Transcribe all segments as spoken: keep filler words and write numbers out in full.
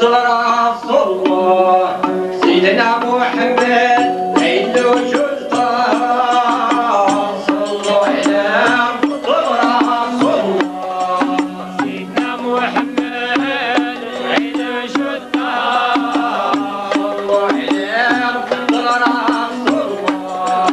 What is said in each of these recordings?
فضل رسول الله سيدنا محمد عيد وجود صلوا على فضل رسول الله سيدنا محمد عيد وجود صلوا على فضل رسول الله.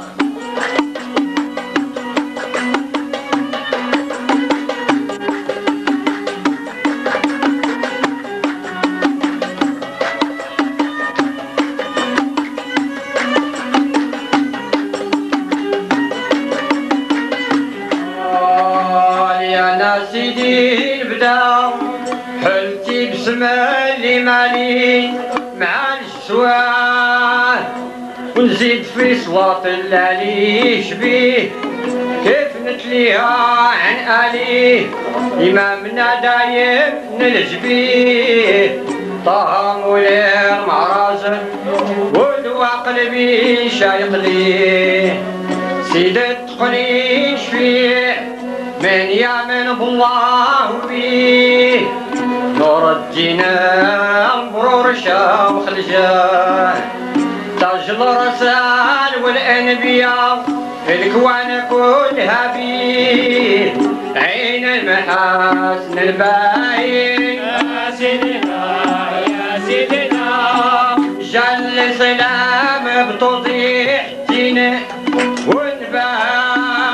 سيدي نبدا حلتي بسم اللي مالي مع السواه ونزيد في صوت اللي يشبيه كيف نتليها عن آليه إمامنا دايم نلجبيه طه مولير معراز ودوا قلبي شايق ليه سيد التقنين شفيه من يامن بالله بيه نور الدين برور شاوخ الجاه تاج الرسال والانبياء الكوان كلها بيه عين المحاسن الباين يا سيدنا يا سيدنا جل سلام بتوضيح دينه ونباه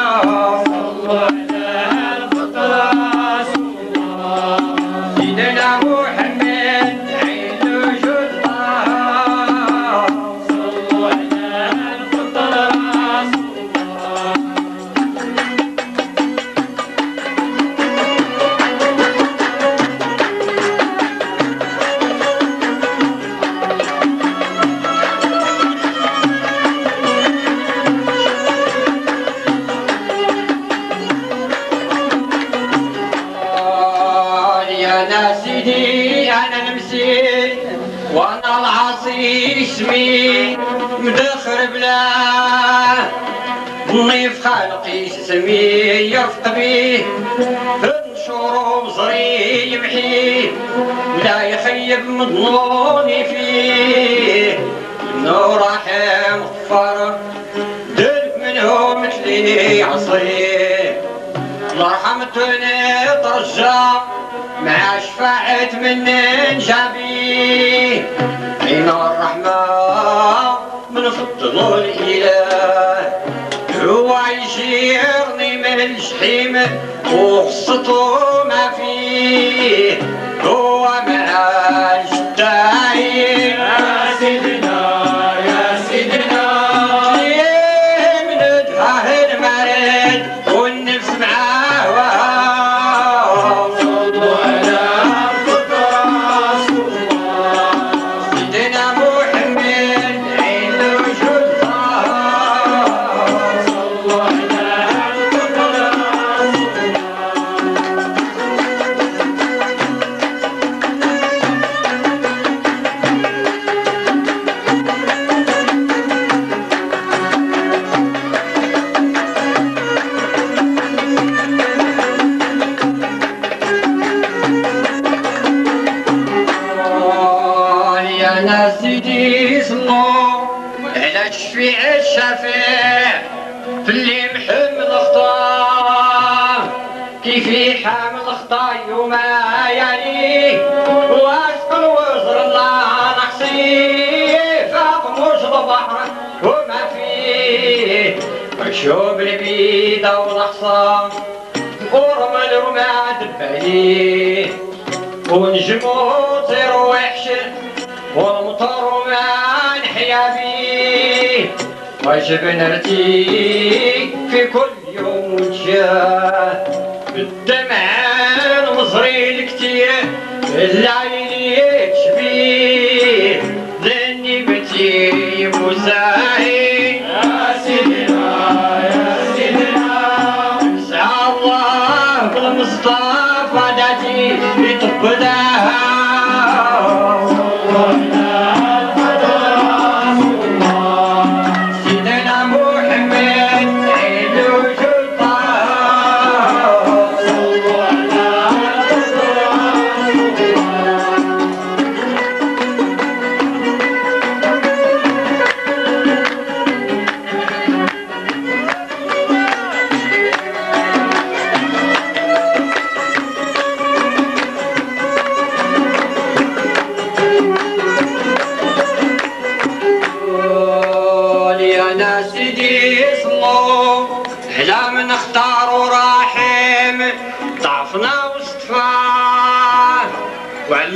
أنا سيدي أنا نمسي وأنا العصي اسمي مدخر بلا نضيف خالقي سمي يرفق بيه انشر وزري يمحيه ولا يخيب مضموني فيه انه رحم غفر درب منه مثلي عصيه الله رحمتني ترجع مع شفاعة من نجابيه عين الرحمة من فضل الإله هو يجيرني من الجحيم وقصته ما فيه هو مع الجدايم يا سيدنا يا سيدنا ليه من دفعه المريض والنفس معاه أنا سيدي صلوا على الشفيع الشفيع في اللي محمد خطاه كيف حامل خطاي وما يليه واسق الوزر الله نقصيه فاق موج البحر وما فيه وشوب البيضة والحصى ورمل رماد بعليه ونجمو طير وحشر والمطر ما نحيا فيه واجب نرتي في كل يوم وجاه بالدمع المصري الكتير الليل يكشفيه ذني بتي مساهي يا سيدنا يا سيدنا سعى الله بالمصطفى داتي يطب داها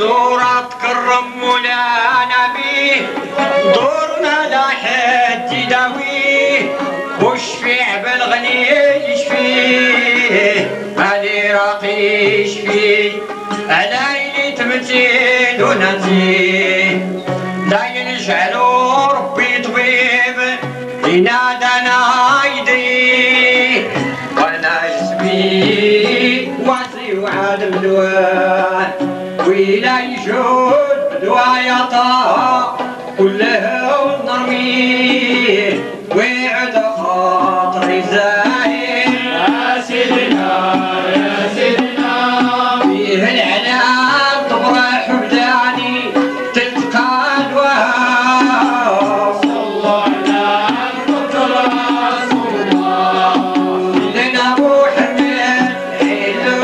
الدورة تكرم مولانا بيه دورنا لا حد يداويه والشفيع بالغني يشفيه علي راقي يشفيه علي تمثيل ونزيه لا ينجعلو ربي طبيب ينادانا يديه وانا اسمي واسي وعالم دواء ويلا يجود دواء يا طه كله ونرميه ويعد خاطري زايد يا سيدنا يا سيدنا فيه العلام تفرح بداني تلتقى الوهاب صلوا على الفطر رسول الله لنا محمد إلو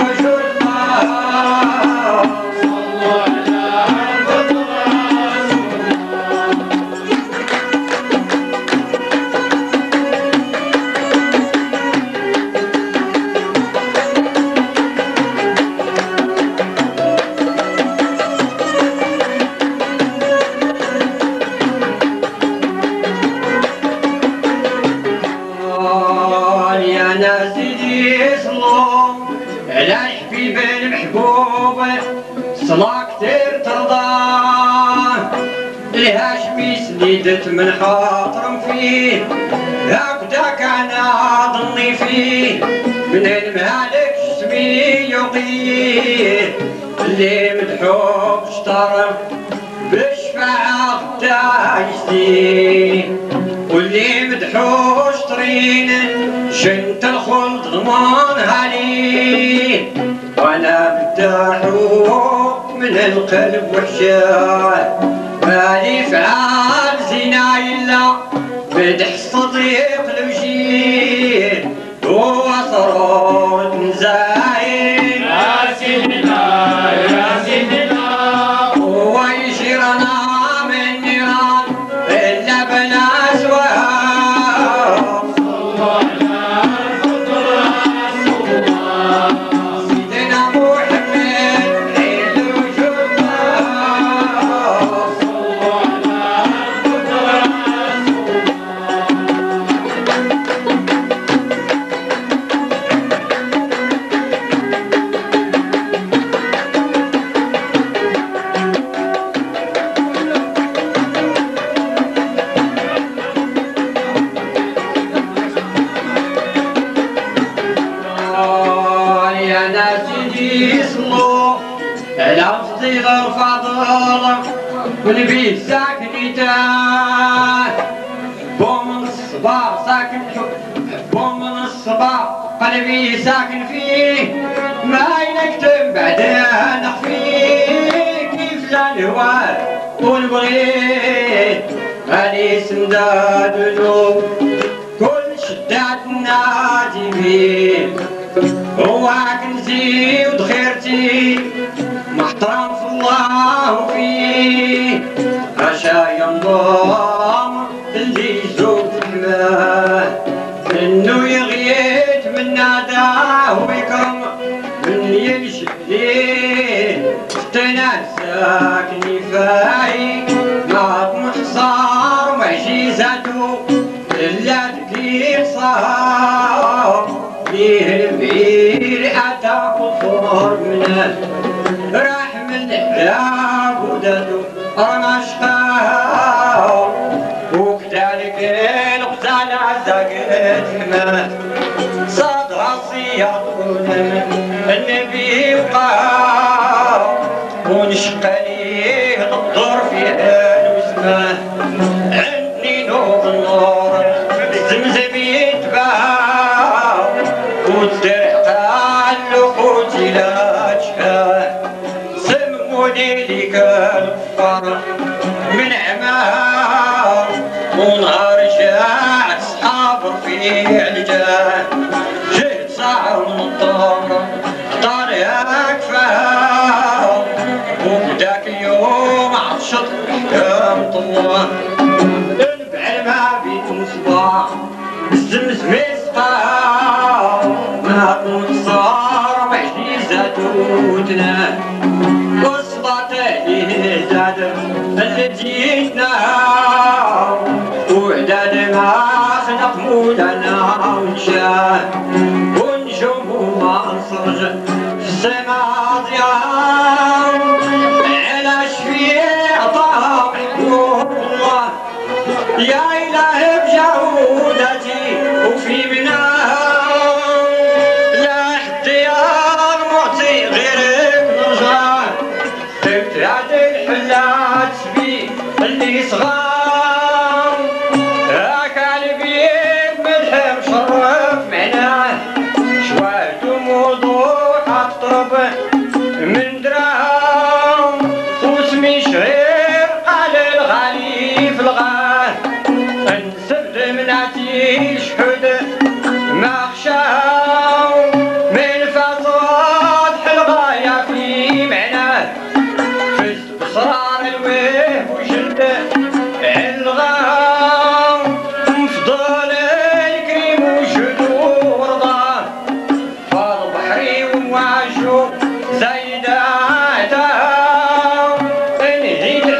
جلال صلوا على الفطر رسول يا ناس يصلوا على الحبيب المحبوب صلاة كتير ترضاه الهاشمي سديدت من خاطرم فيه هكذا كان ظني فيه من المالك جسمي يقيه اللي مدحوب اشترى بالشفاعة غدا يسديه واللي مدحوش طرين شنت الخلد ضمان عليه وانا بداحو من القلب وحشاه مالي فعال زنا الا مدح الصديق الوجيه هو صروت مزاين يا سيدنا يا سيدنا هو يشيرنا من نيران الا بلا سواه صلوا على الفطر رسول الله سيدنا محمد إلو جلال صلوا على الفطر رسول يا ناس يصلوا على فضيل الفضل والبيت ساكن تاه بو من الصباح ساكن بو من الصباح قلبي ساكن فيه ما ينكتب بعدها نخفيه كيف لا نهواه ونبغيه هاني سنداد ذنوب كل شدات نادي بيه هو كنزي وذخيرتي محترم في الله فيه عشا ينضم اللي يزوق حماه منو يغيث من ناداه ويكرم من يمشي ليه فتنا ساكني فاي ما محصار معجزاته الا دقيق صار فيه البير أتى قصور منه راح من الحلاب ودادو رمشقاه وكذلك الغزالة زاقت حماه صدر الصياد النبي وقاه ونشق ليه الضر في آل وسماه عندي نور النور زمزم يتباه والدرع تعلق وتلا تشفاه سموني ليك الكفار من عماه ونهار جاع صحاب في الجاه جيت صعب من الطور طار يا كفاه وبداك اليوم عطشت حكام طواه نبع ما بيت صباح الزمزم يسقاه ما صار معجزة وتناه وصلت زاد اللي جيتنا وعداد ما خلق مولانا ونشاه ونجوم ما نصرج في السما ضياء على شفيع طه الله يا إله بجودتي وفي مناه لا حد يا معطي غيرك نرجع تبتعد الحلات بي اللي صغار هاك على بيك مدح مشرف معناه شوات وموضوع الطرب من دراهم واسمي شهير قال الغالي في الغاه انسبت مناتي شحود ما خشاو من فصاد حلغايا في معناه فزت بصرار الويه وشد الغام مفضل الكريم وجدو ورضاه فاض بحري ومواجهو زايداتا انهيت